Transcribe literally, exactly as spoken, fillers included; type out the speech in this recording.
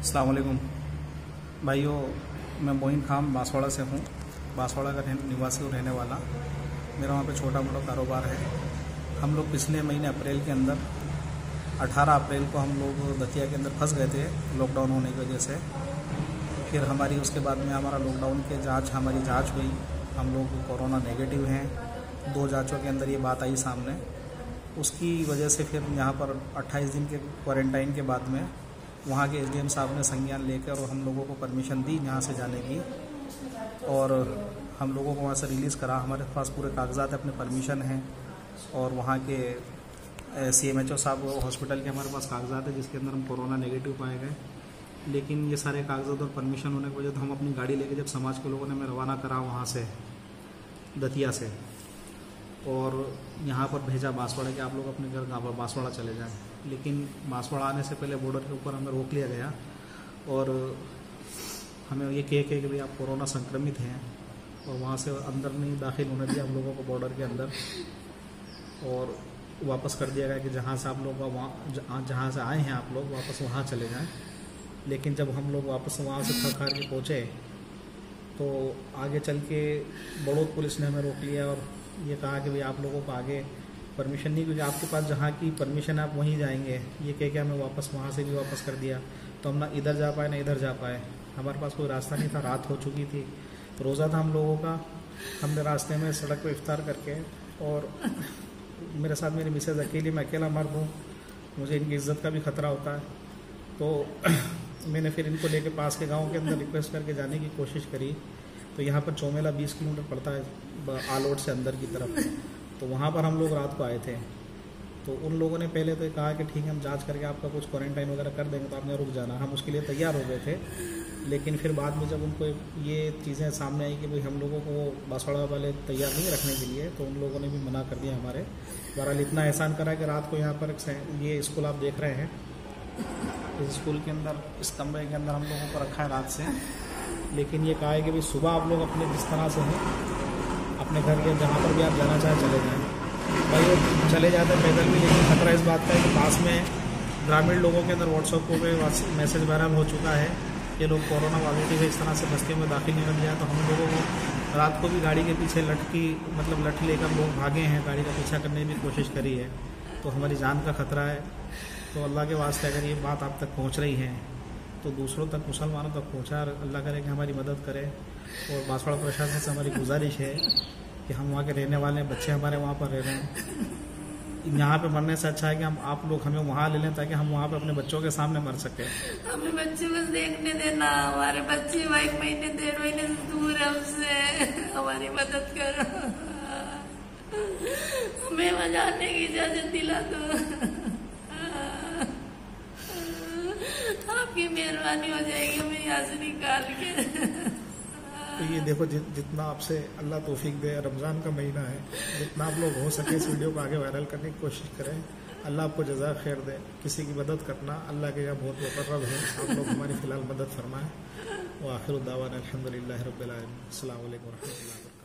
अस्सलाम वालेकुम भाइयों, मैं मोइन खान बांसवाड़ा से हूँ। बांसवाड़ा का निवासी और रहने वाला। मेरा वहाँ पे छोटा मोटा कारोबार है। हम लोग पिछले महीने अप्रैल के अंदर अठारह अप्रैल को हम लोग दतिया के अंदर फंस गए थे लॉकडाउन होने की वजह से। फिर हमारी उसके बाद में हमारा लॉकडाउन के जांच हमारी जांच हुई, हम लोग कोरोना नेगेटिव हैं। दो जांचों के अंदर ये बात आई सामने। उसकी वजह से फिर यहाँ पर अट्ठाईस दिन के क्वारंटाइन के बाद में वहाँ के एसडीएम साहब ने संज्ञान लेकर और हम लोगों को परमिशन दी यहाँ से जाने की, और हम लोगों को वहाँ से रिलीज़ करा। हमारे पास पूरे कागजात अपने परमिशन हैं, और वहाँ के सी एम एच ओ साहब हॉस्पिटल के हमारे पास कागजात है जिसके अंदर हम कोरोना नेगेटिव पाए गए। लेकिन ये सारे कागजात और परमिशन होने की वजह तो हम अपनी गाड़ी लेके जब समाज के लोगों ने हमें रवाना करा वहाँ से दतिया से, और यहाँ पर भेजा बांसवाड़ा के आप लोग अपने घर गाँव पर बांसवाड़ा चले जाएं। लेकिन बांसवाड़ा आने से पहले बॉर्डर के ऊपर हमें रोक लिया गया और हमें ये कह के कि भाई आप कोरोना संक्रमित हैं, और वहाँ से अंदर नहीं दाखिल होने दिया हम लोगों को बॉर्डर के अंदर, और वापस कर दिया गया कि जहाँ से आप लोग वहाँ जहाँ से आए हैं आप लोग वापस वहाँ चले जाएं। लेकिन जब हम लोग वापस वहाँ से थक हार के पहुँचे तो आगे चल के बड़ौद पुलिस ने हमें रोक लिया और ये कहा कि भाई आप लोगों को आगे परमिशन नहीं, क्योंकि आपके पास जहाँ की परमिशन है आप वहीं जाएंगे। ये कह के हमें वापस वहाँ से भी वापस कर दिया। तो हम ना इधर जा पाए ना इधर जा पाए, हमारे पास कोई रास्ता नहीं था, रात हो चुकी थी, रोज़ा था हम लोगों का। हमने रास्ते में सड़क पर इफ्तार करके, और मेरे साथ मेरी मिसेज अकेली, मैं अकेला मर्द हूँ, मुझे इनकी इज्जत का भी खतरा होता है। तो मैंने फिर इनको लेके पास के गांव के अंदर रिक्वेस्ट करके जाने की कोशिश करी। तो यहाँ पर चौमेला बीस किलोमीटर पड़ता है आलोट से अंदर की तरफ, तो वहाँ पर हम लोग रात को आए थे। तो उन लोगों ने पहले तो कहा कि ठीक है हम जांच करके आपका कुछ क्वारंटाइन वगैरह कर देंगे, तो आपने रुक जाना। हम उसके लिए तैयार हो गए थे। लेकिन फिर बाद में जब उनको ये चीज़ें सामने आई कि भाई हम लोगों को बांसवाड़ा वाले तैयार नहीं रखने के लिए, तो उन लोगों ने भी मना कर दिया हमारे। बहरहाल इतना एहसान करा कि रात को यहाँ पर ये स्कूल आप देख रहे हैं, इस स्कूल के अंदर इस कमरे के अंदर हम लोगों को रखा है रात से। लेकिन ये कहा है कि भाई सुबह आप लोग अपने जिस तरह से हैं अपने घर के जहाँ पर भी आप जाना चाहें चले जाएं। भाई वो चले जाते हैं पैदल भी, लेकिन खतरा इस बात का है कि पास में ग्रामीण लोगों के अंदर व्हाट्सएप पे मैसेज वायरल हो चुका है कि लोग कोरोना पॉजिटिव है, इस तरह से बस्तियों में दाखिल नहीं कर दिया। तो हम लोगों को रात को भी गाड़ी के पीछे लटकी मतलब लठ लेकर लोग भागे हैं, गाड़ी का पीछा करने की कोशिश करी है। तो हमारी जान का खतरा है। तो अल्लाह के वास्ते अगर ये बात आप तक पहुँच रही है तो दूसरों तक, मुसलमानों तक पहुँचा, अल्लाह करे कि हमारी मदद करे। और बांसवाड़ा प्रशासन से हमारी गुजारिश है कि हम वहाँ के रहने वाले हैं, बच्चे हमारे वहाँ पर रह रहे हैं। यहाँ पे मरने से अच्छा है कि हम आप लोग हमें वहाँ ले लें ताकि हम वहाँ पे अपने बच्चों के सामने मर सके। हमें बच्चों को देखने देना, हमारे बच्चे एक महीने डेढ़ महीने से दूर है हमसे, हमारी मदद करो, हमें वहाँ जाने की इजाजत दिला दो। आपकी मेहरबानी हो जाएगी हमें यहाँ से निकाल के। तो ये देखो जि, जितना आपसे अल्लाह तौफीक दे, रमज़ान का महीना है, जितना आप लोग हो सके इस वीडियो को आगे वायरल करने की कोशिश करें। अल्लाह आपको जज़ा खैर दे। किसी की मदद करना अल्लाह के यहाँ बहुत मुकर्रब है। आप लोग हमारी फ़िलहाल मदद फरमाएँ। व आखिर दावाना अल्हम्दुलिल्लाहि रब्बिल आलमीन। अस्सलामु अलैकुम व रहमतुल्लाहि व बरकातुहू।